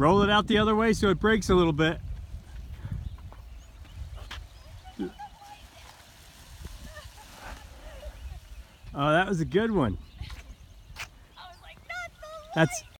Roll it out the other way so it breaks a little bit. Oh, that was a good one. I was like, not the light. That's